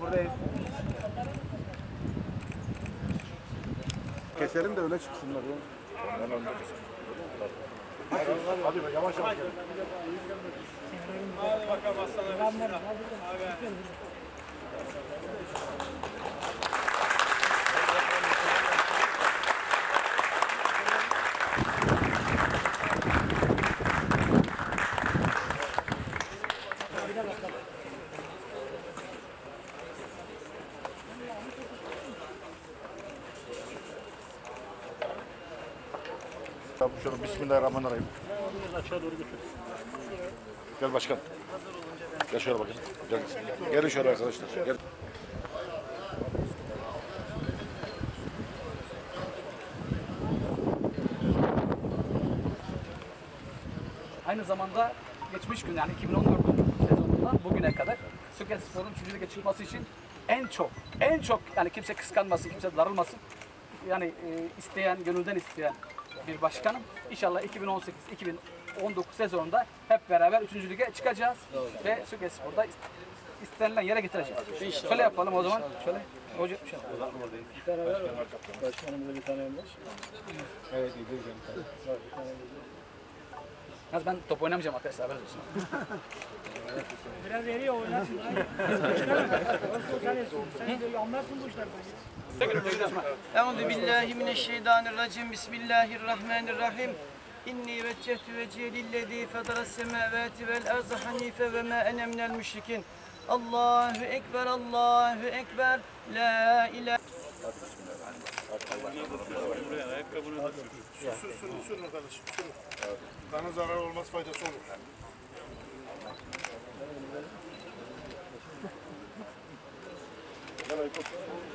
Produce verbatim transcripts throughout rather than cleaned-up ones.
Buradayız. Keselim de öne çıksınlar. Hadi, hadi yavaş yavaş. Hadi bakalım aslanlar. Şöyle bismillahirrahmanirrahim. Aşağı doğru götür. Gel başkan. Gel şöyle bakın. Gel. Gelin şöyle arkadaşlar. Gel. Aynı zamanda geçmiş gün yani iki bin on dört sezonundan bugüne kadar Söke Spor'un üçüncü lige çıkması için en çok, en çok yani kimse kıskanmasın, kimse darılmasın. Yani e, isteyen, gönülden isteyen bir başkanım. İnşallah iki bin on sekiz iki bin on dokuz sezonunda hep beraber üçüncü lige çıkacağız ve Söke Spor'da istenilen yere getireceğiz. İnşallah. Şöyle yapalım o zaman. Şöyle. Hoca, şöyle. Bir tane var. Başkanımızda bir tane var. Evet, iyi değil. Yalnız ben top oynamayacağım arkadaşlar. Haberiniz olsun. Biraz eriyor oynarsın. Sen de anlarsın bu işlerden. Euzu billahi mineşşeytanirracim. Bismillahirrahmanirrahim. İnni veccehtu vecihe lillezî fetaras semâvâti vel ardı hanife ve mâ ene minel müşrikîn. Allahu ekber, Allahu ekber. La ilahe. Sür, sürün, sürün kardeşim, sürün. Kana zarar olmaz, faydası olur. Gel Aykut.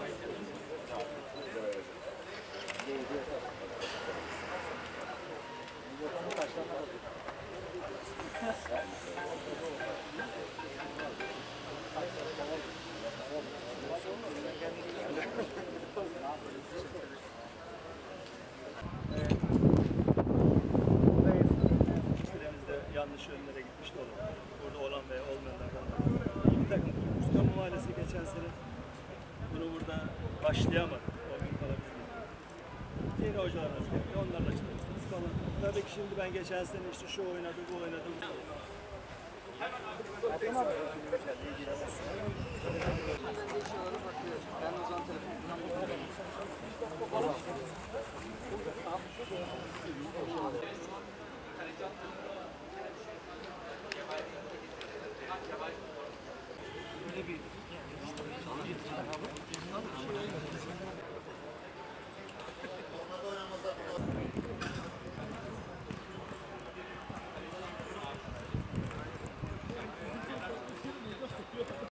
Yanlış yönlere gitmiş de olur. Burada olan veya olmayanlardan da. Bir takım kurmuş. Kamu Mahallesi geçen sene bunu burada başlayamadık. O gün kalabilir. Yeni hocalarımız geldi. Onlarla çalıştınız falan. Tabii ki şimdi ben geçen sene işte şu oynadım, bu oynadım. Bir